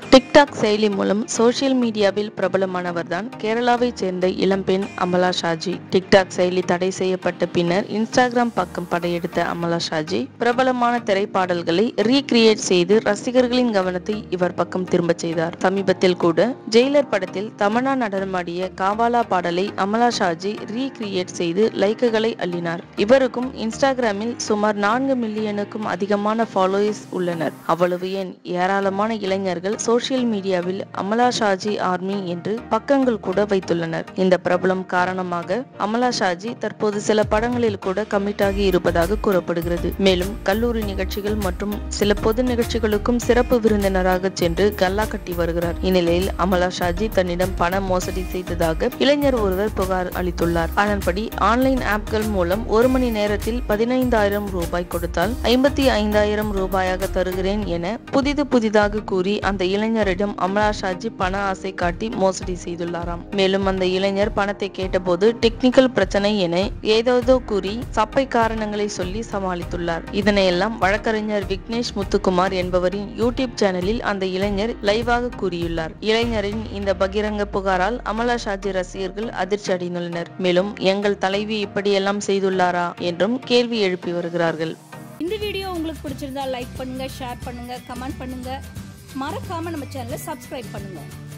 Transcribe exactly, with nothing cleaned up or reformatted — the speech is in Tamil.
டிக்டாக் செயலி மூலம் சோசியல் மீடியாவில் பிரபலமானவர்தான் கேரளாவைச் சேர்ந்த இளம்பெண் அமலா ஷாஜி. டிக்டாக் செயலி தடை செய்யப்பட்ட பின்னர் இன்ஸ்டாகிராம் பக்கம் படையெடுத்த அமலா ஷாஜி பிரபலமான திரைப்பாடல்களை ரீகிரியேட் செய்து ரசிகர்களின் கவனத்தை இவர் பக்கம் திரும்பச் செய்தார். சமீபத்தில் கூட ஜெயிலர் படத்தில் தமன்னா நடனமாடிய காவாலா பாடலை அமலா ஷாஜி ரீகிரியேட் செய்து லைக்குகளை அள்ளினார். இவருக்கும் இன்ஸ்டாகிராமில் சுமார் நான்கு மில்லியனுக்கும் அதிகமான ஃபாலோவர்ஸ் உள்ளனர். அவ்வளவு ஏன், ஏராளமான இளைஞர்கள் சோசியல் மீடியாவில் அமலா ஷாஜி ஆர்மி என்று பக்கங்கள் கூட வைத்துள்ளனர். இந்த பிரபலம் காரணமாக அமலா ஷாஜி தற்போது சில படங்களில் கூட கமிட் ஆகி இருப்பதாக கூறப்படுகிறது. மேலும் கல்லூரி நிகழ்ச்சிகள் மற்றும் சில பொது நிகழ்ச்சிகளுக்கும் சிறப்பு விருந்தினராக சென்று கல்லா கட்டி வருகிறார். இந்நிலையில் அமலா ஷாஜி தன்னிடம் பண மோசடி செய்ததாக இளைஞர் ஒருவர் புகார் அளித்துள்ளார். அதன்படி ஆன்லைன் ஆப்கள் மூலம் ஒரு மணி நேரத்தில் பதினைந்தாயிரம் ரூபாய் கொடுத்தால் ஐம்பத்தி ஐந்தாயிரம் ரூபாயாக தருகிறேன் என புதிது புதிதாக கூறி அந்த இளைஞரிடம் அமலா ஷாஜி பண ஆசை காட்டி மோசடி செய்துள்ளாராம். மேலும் அந்த இளைஞர் பணத்தை கேட்டபோது டெக்னிக்கல் பிரச்சனை என ஏதேதோ கூறி சப்பை காரணங்களை சொல்லி சமாளித்துள்ளார். இதனையெல்லாம் வழக்கறிஞர் விக்னேஷ் முத்துக்குமார் என்பவரின் யூடியூப் சேனலில் அந்த இளைஞர் லைவாக கூறியுள்ளார். இளைஞரின் இந்த பகிரங்க புகாரால் அமலா ஷாஜி ரசிகர்கள் அதிர்ச்சி அடைந்துள்ளனர். மேலும் எங்கள் தலைவி இப்படியெல்லாம் செய்துள்ளாரா என்றும் கேள்வி எழுப்பி வருகிறார்கள். இந்த வீடியோ உங்களுக்கு பிடிச்சிருந்தா லைக் பண்ணுங்க, ஷேர் பண்ணுங்க, கமெண்ட் பண்ணுங்க. மறக்காம நம்ம சேனலை சப்ஸ்கிரைப் பண்ணுங்க.